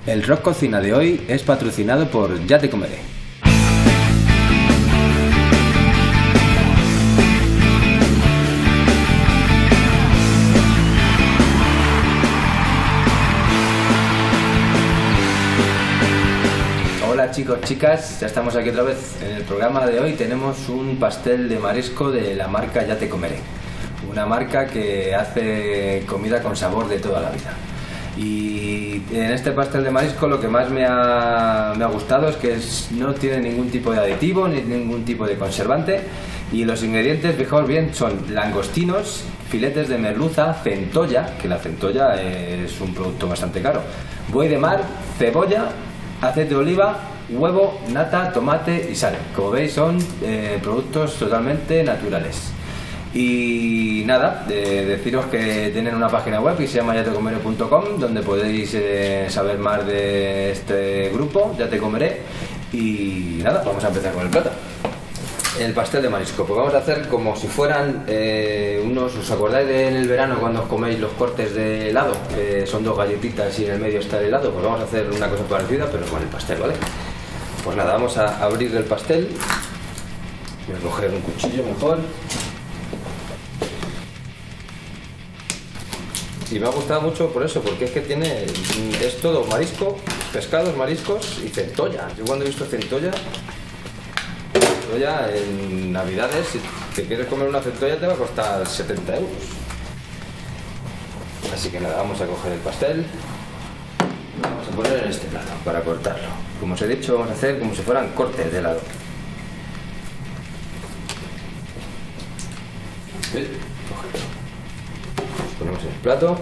El Rock Cocina de hoy es patrocinado por Ya Te Comeré. Hola chicos, chicas, ya estamos aquí otra vez. En el programa de hoy tenemos un pastel de marisco de la marca Ya Te Comeré. Una marca que hace comida con sabor de toda la vida. Y en este pastel de marisco lo que más me ha gustado es que no tiene ningún tipo de aditivo ni ningún tipo de conservante, y los ingredientes, fijaos bien, son langostinos, filetes de merluza, centolla, que la centolla es un producto bastante caro, buey de mar, cebolla, aceite de oliva, huevo, nata, tomate y sal. Como veis son productos totalmente naturales. Y nada, deciros que tienen una página web que se llama yatecomere.com, donde podéis saber más de este grupo, Ya Te Comeré. Y nada, vamos a empezar con el plato. El pastel de marisco, pues vamos a hacer como si fueran ¿os acordáis en el verano cuando os coméis los cortes de helado? Son dos galletitas y en el medio está el helado. Pues vamos a hacer una cosa parecida, pero con el pastel, ¿vale? Pues nada, vamos a abrir el pastel. Voy a coger un cuchillo mejor. Y me ha gustado mucho por eso, porque es que es todo marisco, pescados, mariscos y centolla. Yo cuando he visto centolla en Navidades, si te quieres comer una centolla te va a costar 70 euros. Así que nada, vamos a coger el pastel y vamos a poner en este plato para cortarlo. Como os he dicho, vamos a hacer como si fueran cortes de helado. Ponemos en el plato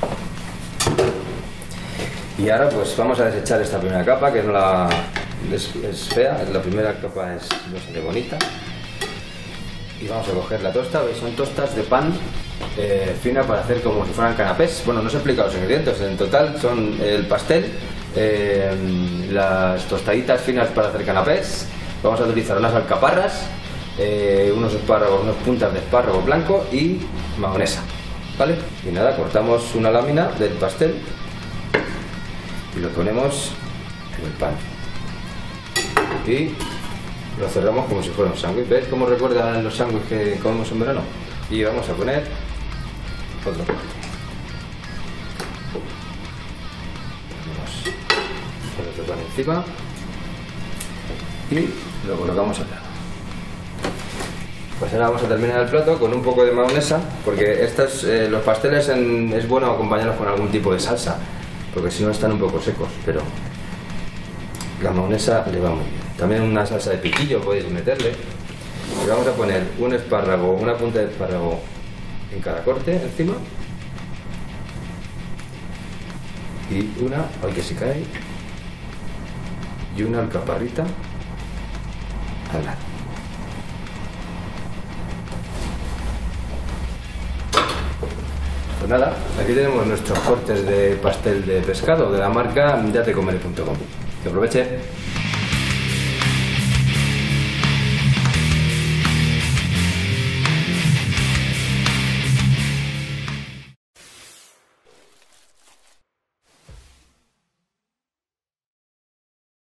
y ahora pues vamos a desechar esta primera capa, que es fea. La primera capa no es bonita, y vamos a coger la tosta. ¿Veis? Son tostas de pan fina para hacer como si fueran canapés. Bueno, no os he explicado los ingredientes. En total son el pastel, las tostaditas finas para hacer canapés. Vamos a utilizar unas alcaparras, unos espárragos, unas puntas de espárrago blanco y mayonesa. ¿Vale? Y nada, cortamos una lámina del pastel y lo ponemos en el pan y lo cerramos como si fuera un sándwich. ¿Veis cómo recuerdan los sándwiches que comemos en verano? Y vamos a poner otro corte. Ponemos el otro pan encima y lo colocamos al lado. Pues ahora vamos a terminar el plato con un poco de mayonesa, porque los pasteles es bueno acompañarlos con algún tipo de salsa, porque si no están un poco secos, pero la mayonesa le va muy bien. También una salsa de piquillo podéis meterle. Y vamos a poner un espárrago, una punta de espárrago en cada corte encima, y ay que se cae, y una alcaparrita al lado. Pues nada, aquí tenemos nuestros cortes de pastel de pescado de la marca yatecomere.com. Que aproveche.